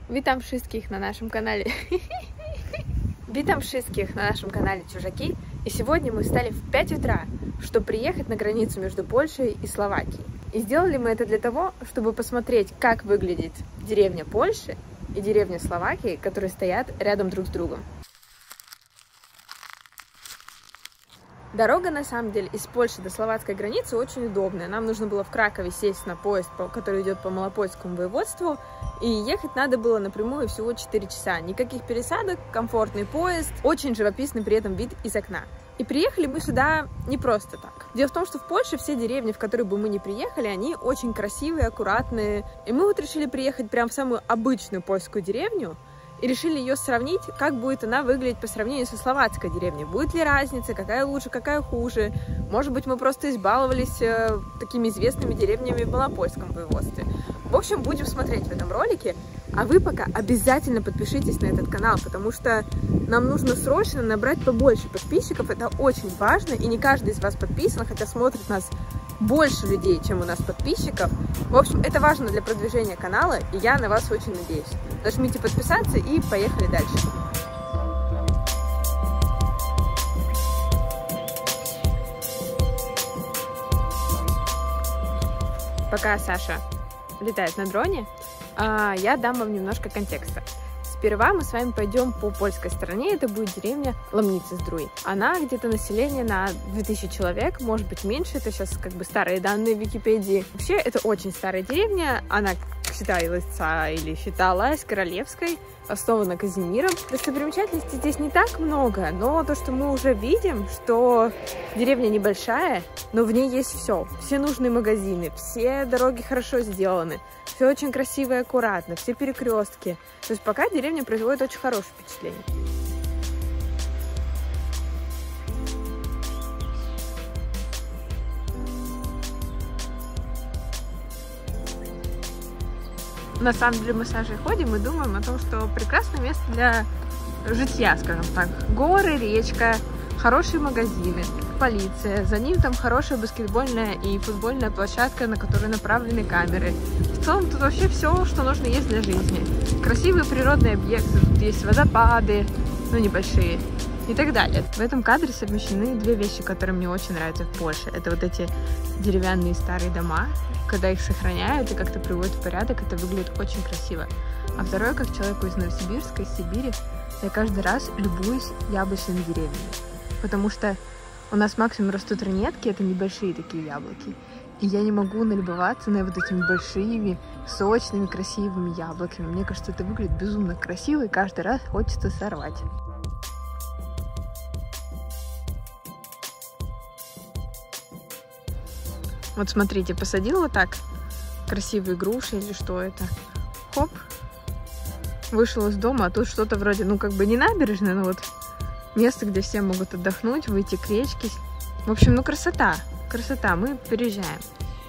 Witam wszystkich на нашем канале. Witam wszystkих на нашем канале Чужаки. И сегодня мы встали в 5 утра, чтобы приехать на границу между Польшей и Словакией. И сделали мы это для того, чтобы посмотреть, как выглядит деревня Польши и деревня Словакии, которые стоят рядом друг с другом. Дорога, на самом деле, из Польши до словацкой границы очень удобная. Нам нужно было в Кракове сесть на поезд, который идет по Малопольскому воеводству, и ехать надо было напрямую всего 4 часа. Никаких пересадок, комфортный поезд, очень живописный при этом вид из окна. И приехали мы сюда не просто так. Дело в том, что в Польше все деревни, в которые бы мы ни приехали, они очень красивые, аккуратные. И мы вот решили приехать прямо в самую обычную польскую деревню, и решили ее сравнить, как будет она выглядеть по сравнению со словацкой деревней. Будет ли разница, какая лучше, какая хуже. Может быть, мы просто избаловались такими известными деревнями в Малопольском воеводстве. В общем, будем смотреть в этом ролике. А вы пока обязательно подпишитесь на этот канал, потому что нам нужно срочно набрать побольше подписчиков. Это очень важно, и не каждый из вас подписан, хотя смотрит нас больше людей, чем у нас подписчиков. В общем, это важно для продвижения канала, и я на вас очень надеюсь. Нажмите подписаться и поехали дальше. Пока Саша летает на дроне, я дам вам немножко контекста. Сперва мы с вами пойдем по польской стороне, это будет деревня Ломницы-Здруй. Она где-то население на 2000 человек, может быть меньше, это сейчас как бы старые данные в Википедии. Вообще это очень старая деревня, она считалась королевской, основана Казимиром. Достопримечательностей здесь не так много, но то, что мы уже видим, что деревня небольшая, но в ней есть все нужные магазины, все дороги хорошо сделаны, все очень красиво и аккуратно, все перекрестки. То есть пока деревня производит очень хорошее впечатление. На самом деле мы с Сашей ходим и думаем о том, что прекрасное место для житья, скажем так. Горы, речка, хорошие магазины, полиция, за ним там хорошая баскетбольная и футбольная площадка, на которую направлены камеры. В целом тут вообще все, что нужно есть для жизни. Красивые природные объекты, тут есть водопады, небольшие и так далее. В этом кадре совмещены две вещи, которые мне очень нравятся в Польше. Это вот эти деревянные старые дома, когда их сохраняют и как-то приводят в порядок, это выглядит очень красиво. А второе, как человеку из Новосибирска, из Сибири, я каждый раз любуюсь яблочными деревьями. Потому что у нас максимум растут ранетки, это небольшие такие яблоки. И я не могу налюбоваться на вот этими большими, сочными, красивыми яблоками. Мне кажется, это выглядит безумно красиво, и каждый раз хочется сорвать. Вот смотрите, посадил вот так красивые груши или что это. Хоп, вышел из дома, а тут что-то вроде, не набережная, но вот место, где все могут отдохнуть, выйти к речке. В общем, красота, красота, мы переезжаем.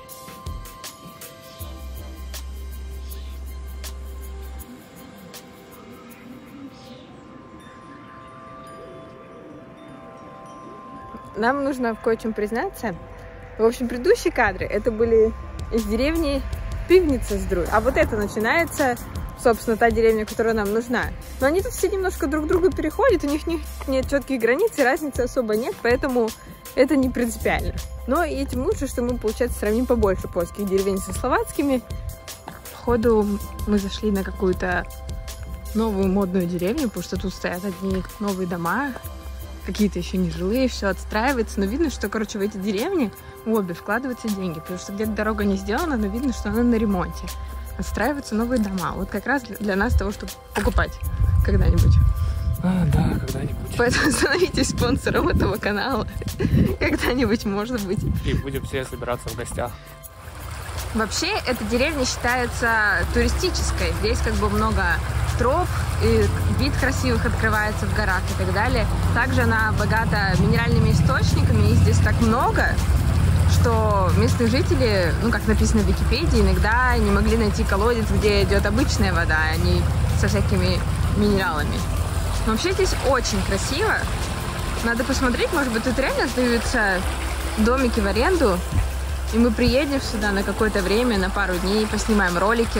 Нам нужно в кое-чем признаться. В общем, предыдущие кадры, это были из деревни Пивница-Здруй. А вот это начинается, собственно, та деревня, которая нам нужна. Но они тут все немножко друг друга переходят, у них нет четких границ, и разницы особо нет, поэтому это не принципиально. Но и этим лучше, что мы, получается, сравним побольше польских деревень со словацкими. Походу мы зашли на какую-то новую модную деревню, потому что тут стоят одни новые дома, какие-то еще нежилые, все отстраивается, но видно, что, в эти деревни в обе вкладываются деньги, потому что где-то дорога не сделана, но видно, что она на ремонте. Отстраиваются новые дома, вот как раз для нас того, чтобы покупать когда-нибудь. Да, когда-нибудь. Поэтому становитесь спонсором этого канала, когда-нибудь, может быть. И будем все собираться в гостях. Вообще, эта деревня считается туристической, здесь много троп, и вид красивых открывается в горах и так далее. Также она богата минеральными источниками, и здесь так много, что местные жители, как написано в Википедии, иногда не могли найти колодец, где идет обычная вода, а не со всякими минералами. Но вообще здесь очень красиво. Надо посмотреть, может быть, тут реально сдаются домики в аренду, и мы приедем сюда на какое-то время, на пару дней, поснимаем ролики.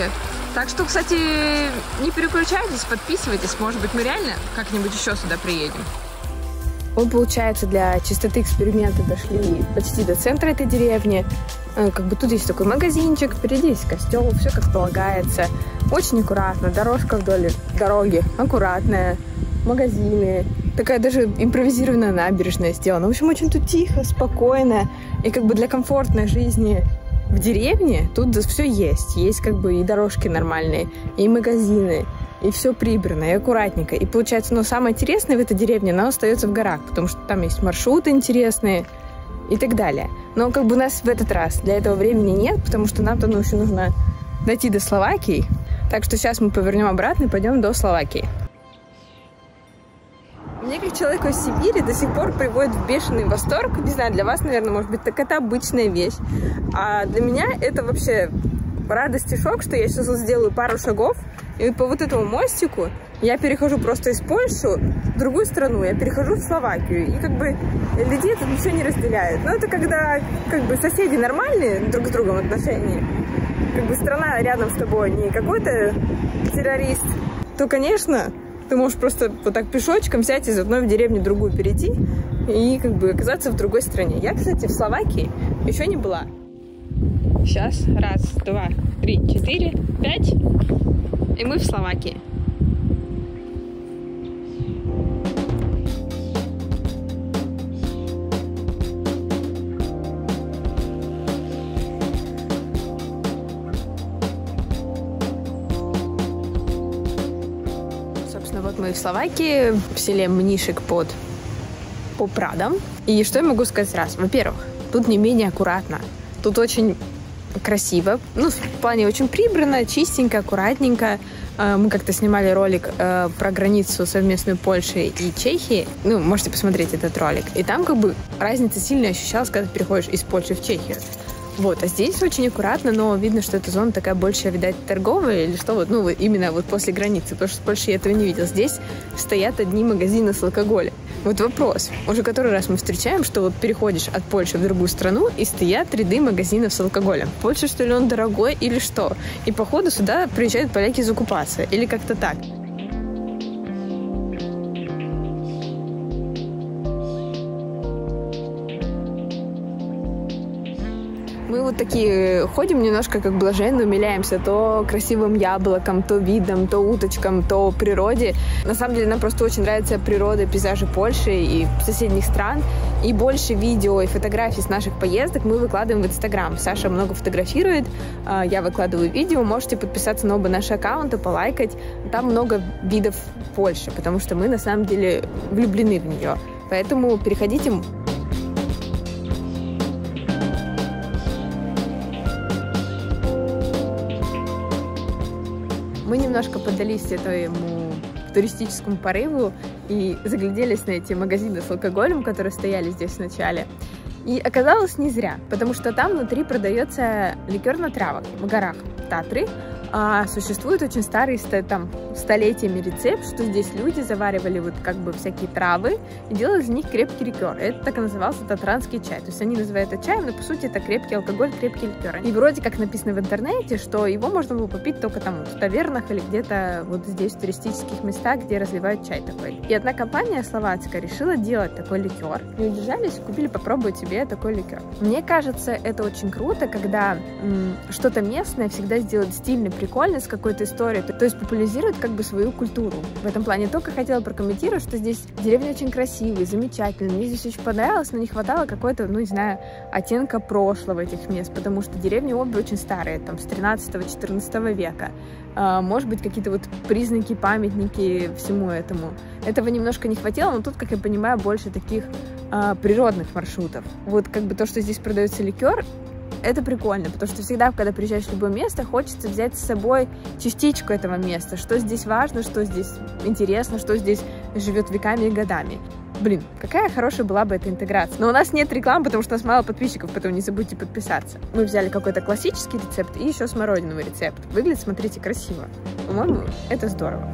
Так что, кстати, не переключайтесь, подписывайтесь. Может быть, мы реально как-нибудь еще сюда приедем. Мы, получается, для чистоты эксперимента дошли почти до центра этой деревни. Как бы тут есть такой магазинчик, впереди есть костел, все как полагается. Очень аккуратно, дорожка вдоль дороги аккуратная, магазины. Такая даже импровизированная набережная сделана. В общем, очень тут тихо, спокойно. И как бы для комфортной жизни в деревне тут все есть. Есть как бы и дорожки нормальные, и магазины. И все прибрано, и аккуратненько. И получается, но самое интересное в этой деревне, оно остается в горах, потому что там есть маршруты интересные и так далее. Но как бы у нас в этот раз для этого времени нет, потому что нам там еще нужно дойти до Словакии. Так что сейчас мы повернем обратно и пойдем до Словакии. Мне, как человеку из Сибири, до сих пор приводит в бешеный восторг. Не знаю, для вас, наверное, может быть, так это обычная вещь. А для меня это вообще радость и шок, что я сейчас сделаю пару шагов, и по вот этому мостику я перехожу просто из Польши в другую страну, я перехожу в Словакию, и как бы людей тут ничего не разделяет. Но это когда как бы соседи нормальные друг с другом отношения, как бы страна рядом с тобой не какой-то террорист, то, конечно, ты можешь просто вот так пешочком взять из одной в деревню в другую перейти и как бы оказаться в другой стране. Я, кстати, в Словакии еще не была. Сейчас. 1, 2, 3, 4, 5. И мы в Словакии. Собственно, вот мы в Словакии, в селе Мнишек под Попрадом. И что я могу сказать сразу? Во-первых, тут не менее аккуратно. Тут очень красиво, ну, в плане очень прибрано, чистенько, аккуратненько. Мы как-то снимали ролик про границу совместную Польши и Чехии. Ну, можете посмотреть этот ролик. И там как бы разница сильно ощущалась, когда ты переходишь из Польши в Чехию. Вот, а здесь очень аккуратно, но видно, что эта зона такая больше, видать, торговая или что, вот, ну, именно вот после границы, потому что в Польше я этого не видела. Здесь стоят одни магазины с алкоголем. Вот вопрос, уже который раз мы встречаем, что вот переходишь от Польши в другую страну и стоят ряды магазинов с алкоголем. В Польше, что ли, он дорогой или что? И, походу, сюда приезжают поляки закупаться, или как-то так. Мы вот такие ходим немножко как блаженно, умиляемся то красивым яблоком, то видом, то уточкам, то природе. На самом деле нам просто очень нравится природа, пейзажи Польши и соседних стран. И больше видео и фотографий с наших поездок мы выкладываем в Инстаграм. Саша много фотографирует, я выкладываю видео. Можете подписаться на оба наши аккаунта, полайкать. Там много видов Польши, потому что мы на самом деле влюблены в нее. Поэтому переходите. Мы немножко поддались этому туристическому порыву и загляделись на эти магазины с алкоголем, которые стояли здесь в начале. И оказалось не зря, потому что там внутри продается ликер на травах в горах Татры. Существует очень старый, там, столетиями рецепт, что здесь люди заваривали вот как бы всякие травы и делали из них крепкий ликер. Это так и назывался татранский чай. То есть они называют это чаем, но по сути это крепкий алкоголь, крепкий ликер. И вроде как написано в интернете, что его можно было попить только там в тавернах или где-то вот здесь в туристических местах, где разливают чай такой. И одна компания словацкая решила делать такой ликер. И удержались, купили попробовать себе такой ликер. Мне кажется, это очень круто, когда что-то местное всегда сделает стильно, прикольно, с какой-то историей, то есть популяризирует как бы свою культуру. В этом плане только хотела прокомментировать, что здесь деревня очень красивая, замечательная. Мне здесь очень понравилось, но не хватало какой-то, ну не знаю, оттенка прошлого этих мест, потому что деревни обе очень старые, там с 13-14 века. Может быть, какие-то вот признаки, памятники всему этому. Этого немножко не хватило, но тут, как я понимаю, больше таких природных маршрутов. Вот как бы то, что здесь продается ликер, это прикольно, потому что всегда, когда приезжаешь в любое место, хочется взять с собой частичку этого места, что здесь важно, что здесь интересно, что здесь живет веками и годами. Блин, какая хорошая была бы эта интеграция. Но у нас нет рекламы, потому что у нас мало подписчиков, поэтому не забудьте подписаться. Мы взяли какой-то классический рецепт и еще смородиновый рецепт. Выглядит, смотрите, красиво. По-моему, это здорово.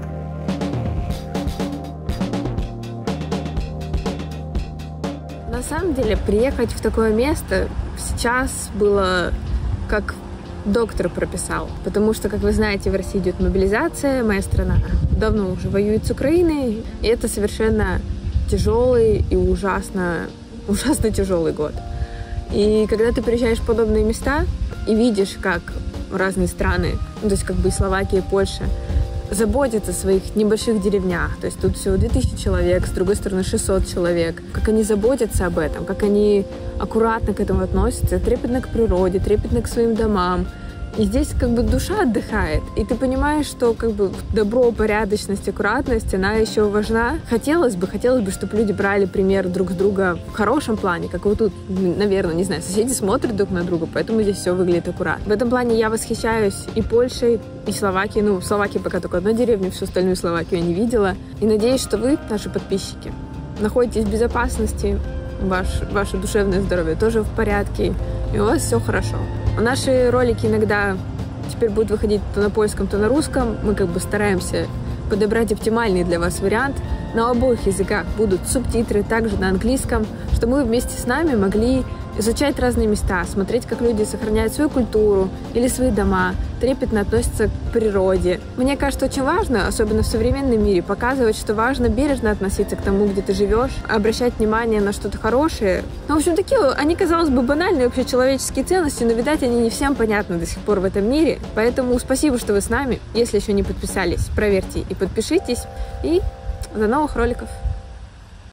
На самом деле, приехать в такое место сейчас было как доктор прописал. Потому что, как вы знаете, в России идет мобилизация, моя страна давно уже воюет с Украиной, и это совершенно тяжелый и ужасно тяжелый год. И когда ты приезжаешь в подобные места и видишь, как разные страны, то есть как бы и Словакия, и Польша, заботятся о своих небольших деревнях, то есть тут всего 2000 человек, с другой стороны 600 человек, как они заботятся об этом, как они аккуратно к этому относятся, трепетно к природе, трепетно к своим домам. И здесь как бы душа отдыхает, и ты понимаешь, что как бы добро, порядочность, аккуратность, она еще важна. Хотелось бы, чтобы люди брали пример друг с друга в хорошем плане, как вот тут, наверное, не знаю, соседи смотрят друг на друга, поэтому здесь все выглядит аккуратно. В этом плане я восхищаюсь и Польшей, и Словакией. В Словакии пока только одна деревня, всю остальную Словакию я не видела. И надеюсь, что вы, наши подписчики, находитесь в безопасности, ваше душевное здоровье тоже в порядке, и у вас все хорошо. Наши ролики иногда теперь будут выходить то на польском, то на русском. Мы как бы стараемся подобрать оптимальный для вас вариант. На обоих языках будут субтитры, также на английском, чтобы вы вместе с нами могли изучать разные места, смотреть, как люди сохраняют свою культуру или свои дома, трепетно относятся к природе. Мне кажется, очень важно, особенно в современном мире, показывать, что важно бережно относиться к тому, где ты живешь, обращать внимание на что-то хорошее. В общем, такие, они, казалось бы, банальные общечеловеческие ценности, но, видать, они не всем понятны до сих пор в этом мире. Поэтому спасибо, что вы с нами. Если еще не подписались, проверьте и подпишитесь. И до новых роликов!